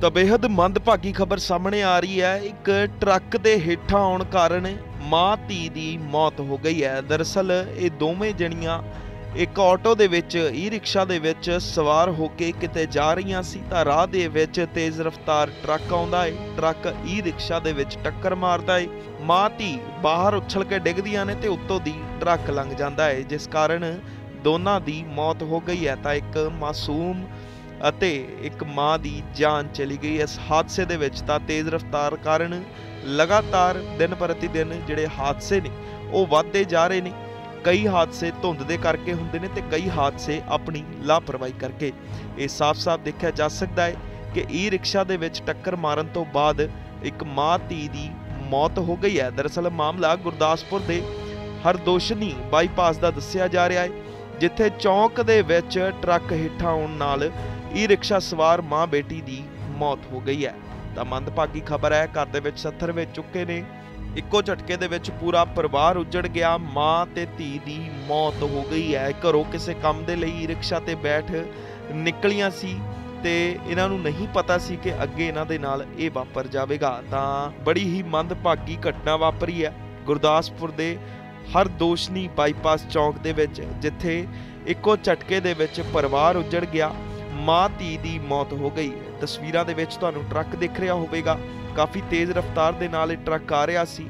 ਤਾਂ ਬੇहद ਮੰਦਭਾਗੀ ਖਬਰ ਸਾਹਮਣੇ ਆ ਰਹੀ ਹੈ। ਇੱਕ ਟਰੱਕ ਦੇ ਹੇਠਾਂ ਆਉਣ ਕਾਰਨ ਮਾਂ ਧੀ ਦੀ ਮੌਤ ਹੋ ਗਈ ਹੈ। ਦਰਅਸਲ ਇਹ ਦੋਵੇਂ ਜਣੀਆਂ ਇੱਕ ਆਟੋ ਦੇ ਵਿੱਚ ਈ ਰਿਕਸ਼ਾ ਦੇ ਵਿੱਚ ਸਵਾਰ ਹੋ ਕੇ ਕਿਤੇ ਜਾ ਰਹੀਆਂ ਸੀ ਤਾਂ ਰਾਹ ਦੇ ਵਿੱਚ ਤੇਜ਼ ਰਫ਼ਤਾਰ ਟਰੱਕ ਆਉਂਦਾ ਹੈ। ਟਰੱਕ ਈ ਰਿਕਸ਼ਾ ਦੇ ਵਿੱਚ ਟੱਕਰ ਮਾਰਦਾ ਹੈ। ਮਾਂ ਧੀ ਬਾਹਰ ਉਛਲ ਕੇ ਡਿੱਗਦੀਆਂ ਨੇ ਤੇ ਉੱਤੋਂ ਦੀ ਟਰੱਕ ਲੰਘ ਜਾਂਦਾ ਹੈ, ਜਿਸ ਕਾਰਨ ਦੋਨਾਂ ਦੀ ਮੌਤ ਹੋ ਗਈ ਹੈ। ਤਾਂ ਇੱਕ ਮਾਸੂਮ ਅਤੇ ਇੱਕ ਮਾਂ ਦੀ ਜਾਨ ਚਲੀ ਗਈ ਇਸ ਹਾਦਸੇ ਦੇ ਵਿੱਚ। ਤਾਂ ਤੇਜ਼ ਰਫ਼ਤਾਰ ਕਾਰਨ ਲਗਾਤਾਰ ਦਿਨ ਪ੍ਰਤੀ ਦਿਨ ਜਿਹੜੇ ਹਾਦਸੇ ਨੇ ਉਹ ਵੱਧਦੇ ਜਾ ਰਹੇ ਨੇ। ਕਈ ਹਾਦਸੇ ਧੁੰਦ ਦੇ ਕਰਕੇ ਹੁੰਦੇ ਨੇ ਤੇ ਕਈ ਹਾਦਸੇ ਆਪਣੀ ਲਾਪਰਵਾਹੀ ਕਰਕੇ। ਇਹ ਸਾਫ਼-ਸਾਫ਼ ਦੇਖਿਆ ਜਾ ਸਕਦਾ ਹੈ ਕਿ ਈ ਰਿਕਸ਼ਾ ਦੇ ਵਿੱਚ ਟੱਕਰ ਮਾਰਨ ਤੋਂ ਬਾਅਦ ਇੱਕ ਮਾਂ ਧੀ ਦੀ ਮੌਤ ਹੋ ਗਈ ਹੈ। ਦਰਅਸਲ ਮਾਮਲਾ ਗੁਰਦਾਸਪੁਰ ਦੇ ਹਰਦੋਸ਼ਨੀ ਬਾਈਪਾਸ ਦਾ ਦੱਸਿਆ ਜਾ ਰਿਹਾ ਹੈ, ਜਿੱਥੇ ਚੌਂਕ ਦੇ ਵਿੱਚ ਟਰੱਕ ਹੇਠਾਂ ਆਉਣ ਨਾਲ ਈ ਰਿਕਸ਼ਾ ਸਵਾਰ ਮਾਂ ਬੇਟੀ ਦੀ ਮੌਤ ਹੋ ਗਈ ਹੈ। ਤਾਂ ਮੰਦਭਾਗੀ ਖਬਰ ਹੈ, ਘਰ ਦੇ ਵਿੱਚ 70 ਵਿੱਚ ਚੁੱਕੇ ਨੇ। ਇੱਕੋ ਝਟਕੇ ਦੇ ਵਿੱਚ ਪੂਰਾ ਪਰਿਵਾਰ ਉੱਜੜ ਗਿਆ। ਮਾਂ ਤੇ ਧੀ ਦੀ ਮੌਤ ਹੋ ਗਈ ਹੈ। ਘਰੋਂ ਕਿਸੇ ਕੰਮ ਦੇ ਲਈ ਈ ਰਿਕਸ਼ਾ ਤੇ ਬੈਠ ਨਿਕਲੀਆਂ ਸੀ ਤੇ ਇਹਨਾਂ ਨੂੰ ਨਹੀਂ ਪਤਾ ਸੀ ਕਿ ਅੱਗੇ ਇਹਨਾਂ ਦੇ ਨਾਲ ਇਹ ਵਾਪਰ ਜਾਵੇਗਾ। ਤਾਂ ਬੜੀ ਹੀ ਮੰਦਭਾਗੀ ਘਟਨਾ ਵਾਪਰੀ ਹੈ ਗੁਰਦਾਸਪੁਰ ਦੇ ਹਰਦੋਸ਼ਨੀ ਬਾਈਪਾਸ ਚੌਂਕ ਦੇ ਵਿੱਚ, ਜਿੱਥੇ ਇੱਕੋ ਝਟਕੇ ਦੇ ਵਿੱਚ ਪਰਿਵਾਰ ਉੱਜੜ ਗਿਆ। ਮਾਂ ਧੀ ਦੀ ਮੌਤ ਹੋ ਗਈ। ਤਸਵੀਰਾਂ ਦੇ ਵਿੱਚ ਤੁਹਾਨੂੰ ਟਰੱਕ ਦਿਖ ਰਿਹਾ ਹੋਵੇਗਾ। ਕਾਫੀ ਤੇਜ਼ ਰਫ਼ਤਾਰ ਦੇ ਨਾਲ ਇਹ ਟਰੱਕ ਆ ਰਿਹਾ ਸੀ।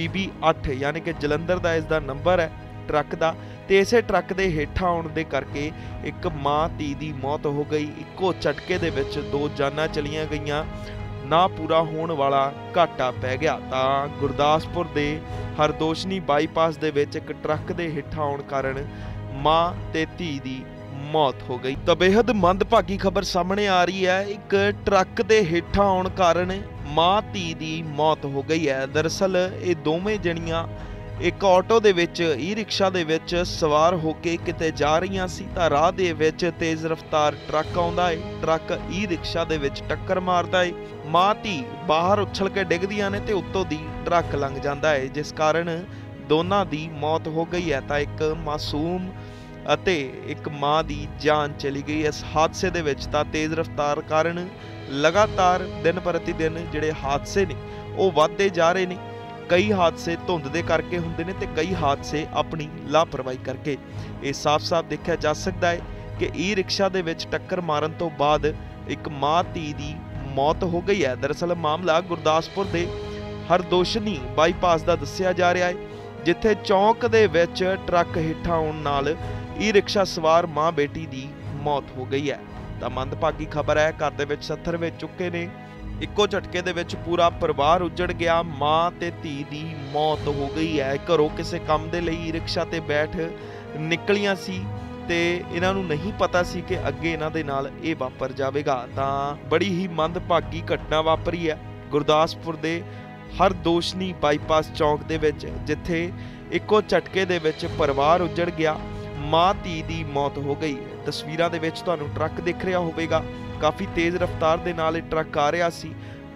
PB8 ਯਾਨੀ ਕਿ ਜਲੰਧਰ ਦਾ ਇਸ ਦਾ ਨੰਬਰ ਹੈ ਟਰੱਕ ਦਾ। ਤੇ ਇਸੇ ਟਰੱਕ ਦੇ ਹੇਠਾਂ ਆਉਣ ਦੇ ਕਰਕੇ ਇੱਕ ਮਾਂ ਧੀ ਦੀ ਮੌਤ ਹੋ ਗਈ। ਇੱਕੋ ਝਟਕੇ ਦੇ ਵਿੱਚ ਦੋ ਜਾਨਾਂ ਚਲੀਆਂ ਗਈਆਂ। ਨਾ ਪੂਰਾ ਹੋਣ ਵਾਲਾ ਘਾਟਾ ਪੈ ਗਿਆ। ਤਾਂ ਗੁਰਦਾਸਪੁਰ ਦੇ ਹਰਦੋਸ਼ਨੀ ਬਾਈਪਾਸ ਦੇ ਵਿੱਚ ਇੱਕ ਟਰੱਕ ਦੇ ਹੇਠਾਂ ਆਉਣ ਕਾਰਨ ਮਾਂ ਤੇ ਧੀ ਦੀ ਮੌਤ ਹੋ ਗਈ। ਤਾਂ ਬੇहद ਮੰਦਭਾਗੀ ਖਬਰ ਸਾਹਮਣੇ ਆ ਰਹੀ ਹੈ। ਇੱਕ ਟਰੱਕ ਦੇ ਹੇਠਾਂ ਆਉਣ ਕਾਰਨ ਮਾਂ ਧੀ ਦੀ ਮੌਤ ਹੋ ਗਈ ਹੈ। ਦਰਅਸਲ ਇਹ ਦੋਵੇਂ ਜਣੀਆਂ ਇੱਕ ਆਟੋ ਦੇ ਵਿੱਚ ਈ ਰਿਕਸ਼ਾ ਦੇ ਵਿੱਚ ਸਵਾਰ ਹੋ ਕੇ ਕਿਤੇ ਜਾ ਰਹੀਆਂ ਸੀ ਤਾਂ ਰਾਹ ਦੇ ਵਿੱਚ ਤੇਜ਼ ਰਫ਼ਤਾਰ ਟਰੱਕ ਆਉਂਦਾ ਹੈ। ਟਰੱਕ ਈ ਰਿਕਸ਼ਾ ਦੇ ਵਿੱਚ ਟੱਕਰ ਮਾਰਦਾ ਹੈ। ਮਾਂ ਧੀ ਬਾਹਰ ਉਛਲ ਕੇ ਡਿੱਗਦੀਆਂ ਨੇ ਤੇ ਉੱਤੋਂ ਦੀ ਟਰੱਕ ਲੰਘ ਜਾਂਦਾ ਹੈ, ਜਿਸ ਕਾਰਨ ਦੋਨਾਂ ਦੀ ਮੌਤ ਹੋ ਗਈ ਹੈ। ਤਾਂ ਇੱਕ ਮਾਸੂਮ ਅਤੇ ਇੱਕ ਮਾਂ ਦੀ ਜਾਨ ਚਲੀ ਗਈ ਇਸ ਹਾਦਸੇ ਦੇ ਵਿੱਚ। ਤਾਂ ਤੇਜ਼ ਰਫ਼ਤਾਰ ਕਾਰਨ ਲਗਾਤਾਰ ਦਿਨ ਪ੍ਰਤੀ ਦਿਨ ਜਿਹੜੇ ਹਾਦਸੇ ਨੇ ਉਹ ਵੱਧਦੇ ਜਾ ਰਹੇ ਨੇ। ਕਈ ਹਾਦਸੇ ਧੁੰਦ ਦੇ ਕਰਕੇ ਹੁੰਦੇ ਨੇ ਤੇ ਕਈ ਹਾਦਸੇ ਆਪਣੀ ਲਾਪਰਵਾਹੀ ਕਰਕੇ। ਇਹ ਸਾਫ਼-ਸਾਫ਼ ਦੇਖਿਆ ਜਾ ਸਕਦਾ ਹੈ ਕਿ ਈ ਰਿਕਸ਼ਾ ਦੇ ਵਿੱਚ ਟੱਕਰ ਮਾਰਨ ਤੋਂ ਬਾਅਦ ਇੱਕ ਮਾਂ ਧੀ ਦੀ ਮੌਤ ਹੋ ਗਈ ਹੈ। ਦਰਅਸਲ ਮਾਮਲਾ ਗੁਰਦਾਸਪੁਰ ਦੇ ਹਰਦੋਸ਼ਨੀ ਬਾਈਪਾਸ ਦਾ ਦੱਸਿਆ ਜਾ ਰਿਹਾ ਹੈ, ਜਿੱਥੇ ਚੌਂਕ ਦੇ ਵਿੱਚ ਟਰੱਕ ਹੇਠਾਂ ਆਉਣ ਨਾਲ ਈ ਰਿਕਸ਼ਾ ਸਵਾਰ ਮਾਂ ਬੇਟੀ ਦੀ ਮੌਤ ਹੋ ਗਈ ਹੈ। ਤਾਂ ਮੰਦਭਾਗੀ ਖਬਰ ਹੈ, ਘਰ ਦੇ ਵਿੱਚ 70 ਵਿੱਚ ਚੁੱਕੇ ਨੇ। ਇੱਕੋ ਝਟਕੇ ਦੇ ਵਿੱਚ ਪੂਰਾ ਪਰਿਵਾਰ ਉੱਜੜ ਗਿਆ। ਮਾਂ ਤੇ ਧੀ ਦੀ ਮੌਤ ਹੋ ਗਈ ਹੈ। ਘਰੋਂ ਕਿਸੇ ਕੰਮ ਦੇ ਲਈ ਈ ਰਿਕਸ਼ਾ ਤੇ ਬੈਠ ਨਿਕਲੀਆਂ ਸੀ ਤੇ ਇਹਨਾਂ ਨੂੰ ਨਹੀਂ ਪਤਾ ਸੀ ਕਿ ਅੱਗੇ ਇਹਨਾਂ ਦੇ ਨਾਲ ਇਹ ਵਾਪਰ ਜਾਵੇਗਾ। ਤਾਂ ਬੜੀ ਹੀ ਮੰਦਭਾਗੀ ਘਟਨਾ ਵਾਪਰੀ ਹੈ ਗੁਰਦਾਸਪੁਰ ਦੇ ਹਰਦੋਸ਼ਨੀ ਬਾਈਪਾਸ ਚੌਂਕ ਦੇ ਵਿੱਚ, ਜਿੱਥੇ ਇੱਕੋ ਝਟਕੇ ਦੇ ਵਿੱਚ ਪਰਿਵਾਰ ਉੱਜੜ ਗਿਆ। ਮਾਂ ਧੀ ਦੀ ਮੌਤ ਹੋ ਗਈ। ਤਸਵੀਰਾਂ ਦੇ ਵਿੱਚ ਤੁਹਾਨੂੰ ਟਰੱਕ ਦਿਖ ਰਿਹਾ ਹੋਵੇਗਾ। ਕਾਫੀ ਤੇਜ਼ ਰਫ਼ਤਾਰ ਦੇ ਨਾਲ ਇਹ ਟਰੱਕ ਆ ਰਿਹਾ ਸੀ।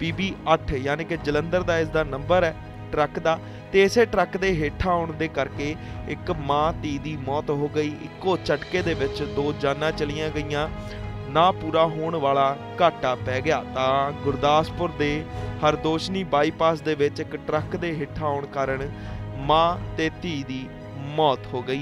PB8 ਯਾਨੀ ਕਿ ਜਲੰਧਰ ਦਾ ਇਸ ਦਾ ਨੰਬਰ ਹੈ ਟਰੱਕ ਦਾ। ਤੇ ਇਸੇ ਟਰੱਕ ਦੇ ਹੇਠਾਂ ਆਉਣ ਦੇ ਕਰਕੇ ਇੱਕ ਮਾਂ ਧੀ ਦੀ ਮੌਤ ਹੋ ਗਈ। ਇੱਕੋ ਝਟਕੇ ਦੇ ਵਿੱਚ ਦੋ ਜਾਨਾਂ ਚਲੀਆਂ ਗਈਆਂ। ਨਾ ਪੂਰਾ ਹੋਣ ਵਾਲਾ ਘਾਟਾ ਪੈ ਗਿਆ। ਤਾਂ ਗੁਰਦਾਸਪੁਰ ਦੇ ਹਰਦੋਸ਼ਨੀ ਬਾਈਪਾਸ ਦੇ ਵਿੱਚ ਇੱਕ ਟਰੱਕ ਦੇ ਹੇਠਾਂ ਆਉਣ ਕਾਰਨ ਮਾਂ ਤੇ ਧੀ ਦੀ ਮੌਤ ਹੋ ਗਈ।